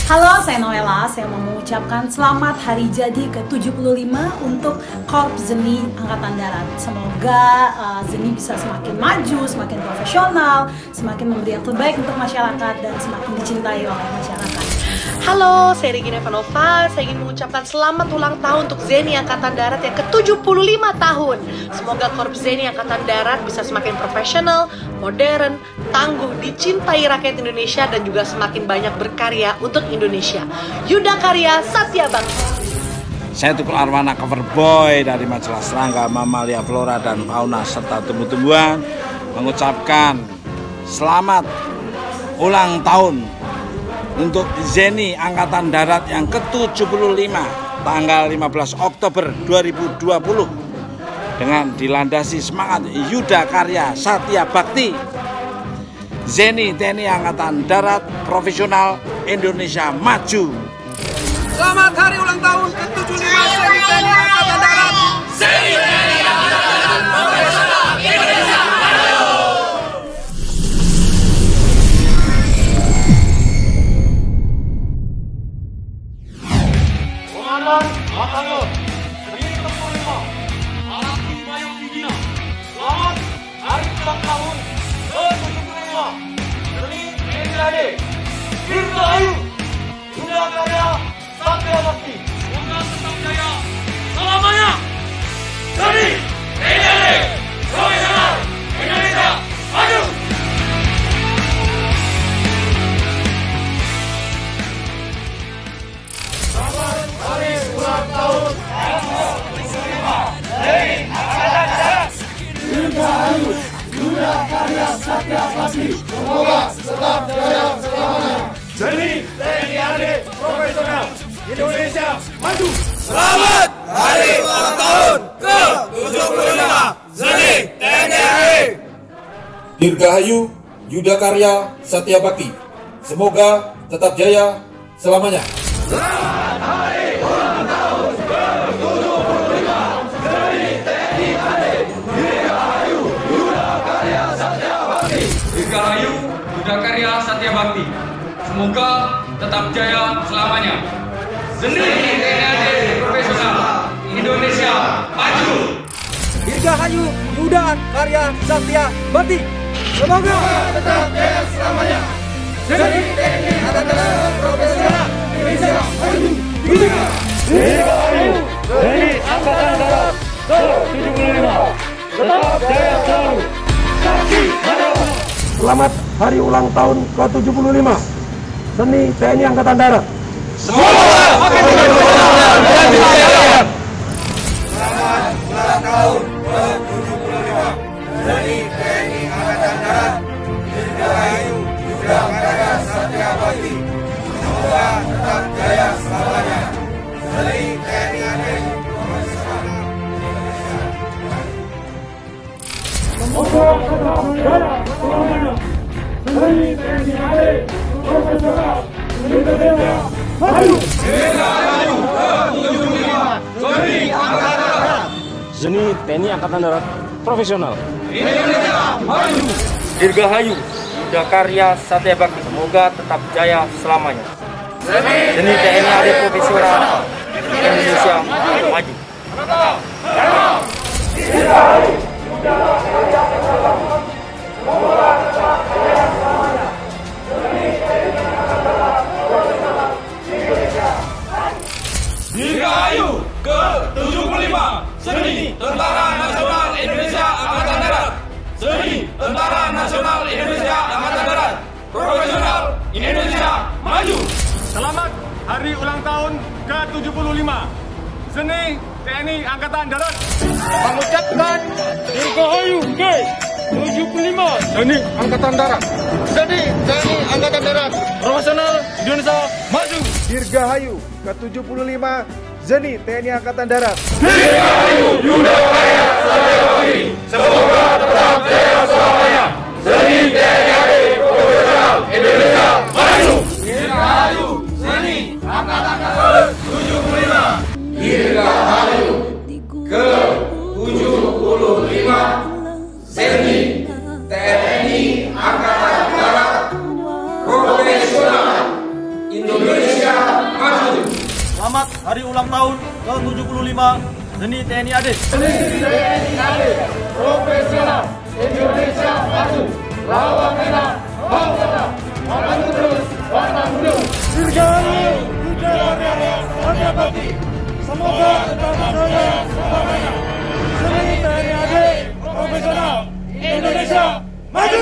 Halo, saya Noella. Saya mau mengucapkan selamat hari jadi ke-75 untuk Korps Zeni Angkatan Darat. Semoga Zeni bisa semakin maju, semakin profesional, semakin memberi yang terbaik untuk masyarakat dan semakin dicintai oleh masyarakat. Halo, saya Regina Ivanova. Saya ingin mengucapkan selamat ulang tahun untuk Zeni Angkatan Darat yang ke-75 tahun. Semoga Korps Zeni Angkatan Darat bisa semakin profesional, modern, tangguh, dicintai rakyat Indonesia dan juga semakin banyak berkarya untuk Indonesia. Yuda Karya Satya Bakti. Saya Tukul Arwana, cover boy dari majalah Serangga, Mamalia, Flora, dan Fauna, serta tumbuh-tumbuhan, mengucapkan selamat ulang tahun untuk Zeni Angkatan Darat yang ke-75 tanggal 15 Oktober 2020 dengan dilandasi semangat Yuda Karya Satya Bakti. Zeni TNI Angkatan Darat profesional, Indonesia maju. Selamat hari ulang tahun ke-75 Zeni TNI Angkatan Darat. Zeni TNI Angkatan Darat profesional, Indonesia maju. Komandan Angkatan Laut Zeni ke-75 Araki Mayung Bidina. Selamat hari ulang tahun ke-75 Zeni TNI AD. Dirgahayu Yuda Karya Satya Bakti. Semoga tetap jaya selamanya. Zeni TNI AD profesional, Indonesia maju. Selamat hari ulang tahun ke-75 Zeni Angkatan Darat. Dirgahayu Yuda Karya Satya Bakti. Semoga tetap jaya selamanya. Zeni TNI AD profesional, Indonesia maju. Selamat hari ulang tahun ke-75 Zeni TNI AD. Dirgahayu Yuda Karya Satya Bakti. Semoga tetap jaya selamanya. Selamat hari ulang tahun ke-75 Zeni TNI AD. Dirgahayu Yuda Karya Satya Bakti. Dirgahayu Yuda Karya Satya Bakti. Semoga tetap jaya selamanya. Zeni TNI AD profesional, Indonesia maju. Dirgahayu Yuda Karya Satya Bakti. Semoga tetap jaya selamanya. Zeni TNI Angkatan Darat profesional, Indonesia maju. Dirgahayu Zeni Angkatan Darat ke-75. Tetap jaya selalu. Saksi hadapan. Selamat hari ulang tahun ke-75 Zeni TNI Angkatan Darat. Semoga makin profesional dan jaya. Selamat ulang tahun ke-75 Zeni TNI Angkatan Darat. Dirgahayu Yuda Karya Satya Bakti. Semoga tetap jaya selamanya. Zeni TNI AD profesional, Indonesia maju. Semoga tetap jaya selamanya. Zeni TNI AD profesional, Indonesia maju. Dirgahayu ke-75 Zeni Angkatan Darat. Zeni TNI Angkatan Darat profesional, Indonesia maju. Dirgahayu Yuda Karya Satya Bakti. Semoga tetap jaya selamanya. Zeni TNI AD profesional, Indonesia maju. Dirgahayu Yuda Karya Satya Bakti. Semoga tetap jaya selamanya. Zeni TNI Angkatan Darat profesional, Indonesia maju. Dirgahayu ke-75 Zeni Tentara Nasional Indonesia Angkatan Darat. Zeni Tentara Nasional Indonesia Angkatan Darat profesional, Indonesia maju. Selamat hari ulang tahun ke-75 Zeni TNI Angkatan Darat. Mengucapkan Dirgahayu ke-75 Zeni Angkatan Darat. Zeni TNI Angkatan Darat profesional, Indonesia maju. Dirgahayu ke-75 Zeni TNI Angkatan Darat. Dirgahayu Yuda Karya Satya Bakti. Semoga tetap jaya selamanya. Zeni TNI AD profesional, Indonesia maju. Dirgahayu Zeni Angkatan Darat 75. Dirgahayu ke-75 Zeni TNI Angkatan Darat profesional, Indonesia Selamat hari ulang tahun ke-75 Zeni TNI AD. Zeni TNI AD, profesional, Indonesia maju, lawan merah, mau tetap, makan terus, pantang mundur. Dirgahayu Yudakarya Satya Bakti, semoga tetap jaya selamanya. Zeni TNI AD, profesional, Indonesia maju.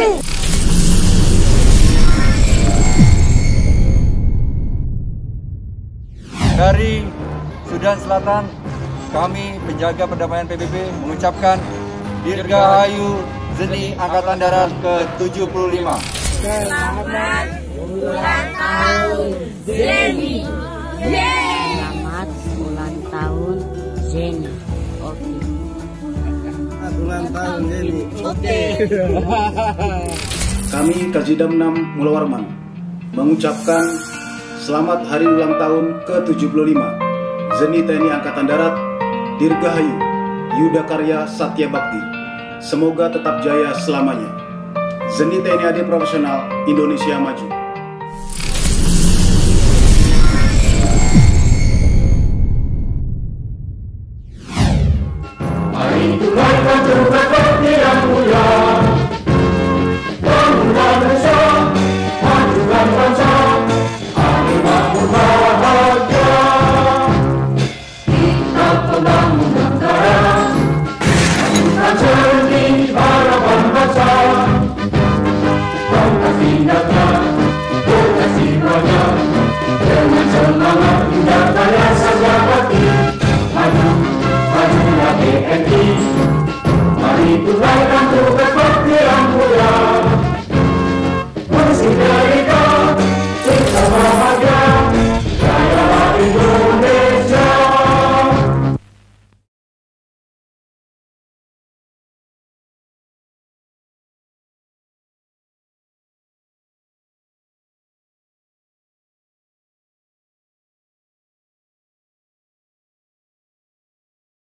Dari Sudan Selatan, kami penjaga perdamaian PBB mengucapkan Dirgahayu Zeni Angkatan Darat ke-75. Selamat ulang tahun Zeni. Selamat ulang tahun Zeni. Oke. Selamat ulang tahun Zeni. Oke. Kami Kajidam 6 Mulawarman mengucapkan selamat hari ulang tahun ke-75 Zeni TNI Angkatan Darat Dirgahayu Yudakarya Satya Bakti. Semoga tetap jaya selamanya. Zeni TNI AD profesional, Indonesia maju. Mari kita berjuang